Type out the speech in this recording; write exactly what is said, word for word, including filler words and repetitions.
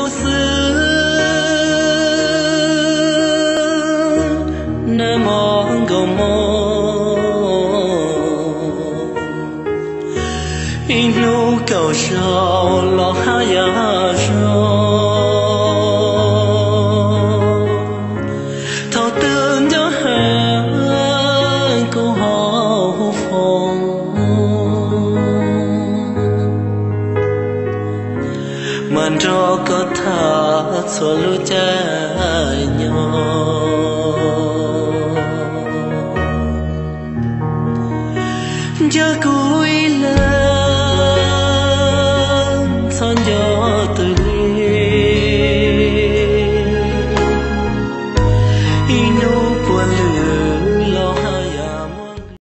xưa nơi mong cầu mong in lu cầu sầu lo ha ya thao tương cho hè câu hò phong man cho có thả cho lu cha nhau giờ cô